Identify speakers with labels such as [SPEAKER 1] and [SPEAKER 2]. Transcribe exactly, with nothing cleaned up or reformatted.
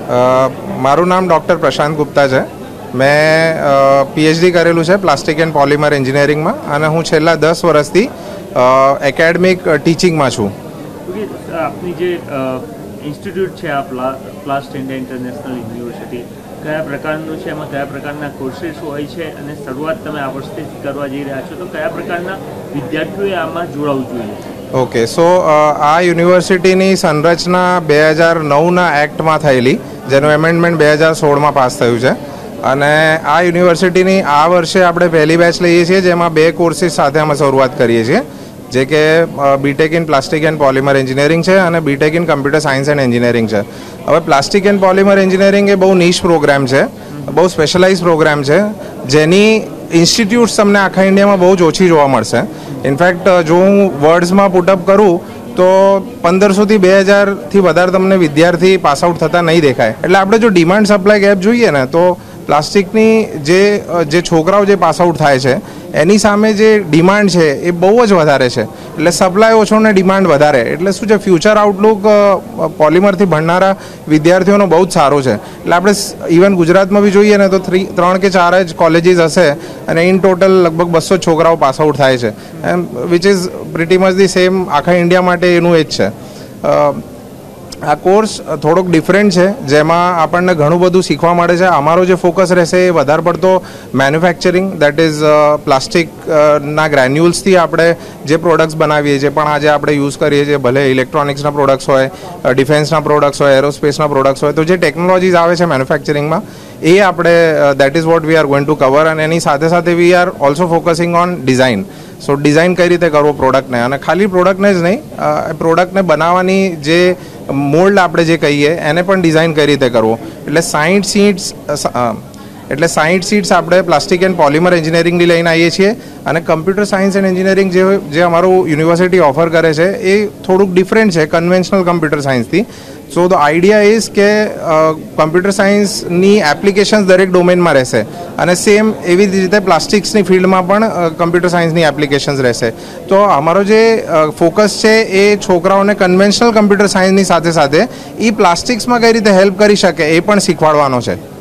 [SPEAKER 1] મારું નામ ડૉક્ટર પ્રશાંત ગુપ્તા છે. મેં પીએચડી કરેલું છે પ્લાસ્ટિક એન્ડ પોલિમર એન્જિનિયરિંગમાં અને હું છેલ્લા દસ વર્ષથી એકેડમિક ટીચિંગમાં છું.
[SPEAKER 2] આપની જે ઇન્સ્ટિટ્યૂટ છે આ પ્લાસ્ટ ઇન્ડિયા ઇન્ટરનેશનલ યુનિવર્સિટી કયા પ્રકારનું છે, એમાં કયા પ્રકારના કોર્સીસ હોય છે અને શરૂઆત તમે આ વર્ષથી કરવા જઈ રહ્યા છો તો કયા પ્રકારના વિદ્યાર્થીઓએ આમાં જોડાવવું જોઈએ?
[SPEAKER 1] ઓકે, સો આ યુનિવર્સિટીની સંરચના બે હજાર નવના એક્ટમાં થયેલી, જેનું એમેન્ડમેન્ટ બે હજાર સોળમાં પાસ થયું છે. અને આ યુનિવર્સિટીની આ વર્ષે આપણે પહેલી બેચ લઈએ છીએ, જેમાં બે કોર્સીસ સાથે અમે શરૂઆત કરીએ છીએ, જે કે BTech in plastic and polymer engineering છે અને BTech in computer science and engineering છે. હવે પ્લાસ્ટિક એન્ડ પોલિમર એન્જિનિયરિંગ એ બહુ નીશ પ્રોગ્રામ છે, બહુ સ્પેશિયલાઇઝ પ્રોગ્રામ છે, જેની ઇન્સ્ટિટ્યૂટ્સ તમને આખા ઇન્ડિયામાં બહુ જ ઓછી જોવા મળશે. ઇનફેક્ટ જો હું વર્ડ્સમાં પુટઅપ કરું તો પંદરસોથી બે હજારથી વધારે તમને વિદ્યાર્થી પાસ આઉટ થતા નહીં દેખાય. એટલે આપણે જો ડિમાન્ડ સપ્લાય ગેપ જોઈએ ને તો પ્લાસ્ટિકની જે જે છોકરાઓ જે પાસ આઉટ થાય છે એની સામે જે ડિમાન્ડ છે એ બહુ જ વધારે છે. એટલે સપ્લાય ઓછો ને ડિમાન્ડ વધારે, એટલે શું છે, ફ્યુચર આઉટલુક પોલિમરથી ભણનારા વિદ્યાર્થીઓનો બહુ જ સારો છે. એટલે આપણે ઇવન ગુજરાતમાં બી જોઈએ ને તો થ્રી ત્રણ કે ચાર જ કોલેજીસ હશે અને ઇન ટોટલ લગભગ બસો છોકરાઓ પાસ આઉટ થાય છે, એમ which is pretty much the same આખા ઇન્ડિયા માટે એનું એ જ છે. આ કોર્સ થોડોક ડિફરન્ટ છે, જેમાં આપણને ઘણું બધું શીખવા મળે છે. અમારો જે ફોકસ રહેશે એ વધારે પડતો મેન્યુફેક્ચરિંગ, દેટ ઇઝ પ્લાસ્ટિકના ગ્રેન્યુલ્સથી આપણે જે પ્રોડક્ટ્સ બનાવીએ છીએ, પણ આજે આપણે યુઝ કરીએ છીએ, ભલે ઇલેક્ટ્રોનિક્સના પ્રોડક્ટ્સ હોય, ડિફેન્સના પ્રોડક્ટ્સ હોય, એરોસ્પેસના પ્રોડક્ટ્સ હોય, તો જે ટેકનોલોજીસ આવે છે મેન્યુફેક્ચરિંગમાં એ આપણે that is what we are going to cover. અને એની સાથે સાથે we are also focusing on design. So design કઈ રીતે કરવો પ્રોડક્ટને, અને ખાલી પ્રોડક્ટને જ નહીં, પ્રોડક્ટને બનાવવાની જે મોલ્ડ આપણે જે કહીએ એને પણ ડિઝાઇન કઈ રીતે કરવો. એટલે સાઠ સીટ્સ એટલે સાઠ સીટ્સ આપણે પ્લાસ્ટિક એન્ડ પોલિમર એન્જિનિયરિંગની લઈને આવીએ છીએ. અને કમ્પ્યુટર સાયન્સ એન્ડ એન્જિનિયરિંગ જે જે અમારું યુનિવર્સિટી ઓફર કરે છે એ થોડુંક ડિફરન્ટ છે કન્વેન્શનલ કમ્પ્યુટર સાયન્સથી. સો ધ આઈડિયા ઇઝ કે કમ્પ્યુટર સાયન્સની એપ્લિકેશન્સ દરેક ડોમેનમાં રહેશે અને સેમ એવી જ રીતે પ્લાસ્ટિક્સની ફિલ્ડમાં પણ કમ્પ્યુટર સાયન્સની એપ્લિકેશન્સ રહેશે. તો અમારો જે ફોકસ છે એ છોકરાઓને કન્વેન્શનલ કમ્પ્યુટર સાયન્સની સાથે સાથે એ પ્લાસ્ટિક્સમાં કઈ રીતે હેલ્પ કરી શકે એ પણ શીખવાડવાનો છે.